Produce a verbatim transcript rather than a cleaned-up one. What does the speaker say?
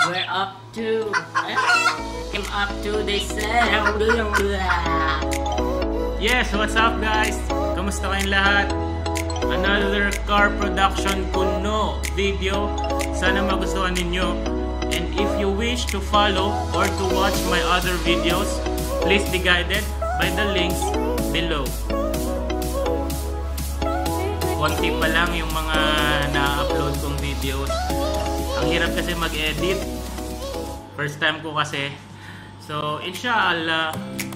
We're up to I'm up to this. Yes, what's up guys? Kamusta kayong lahat? Another car production kuno video. Sana magustuhan ninyo. And if you wish to follow or to watch my other videos, please be guided by the links below. Konti pa lang yung mga na-upload kong videos. Ang hirap kasi mag-edit. First time ko kasi. So, inshallah,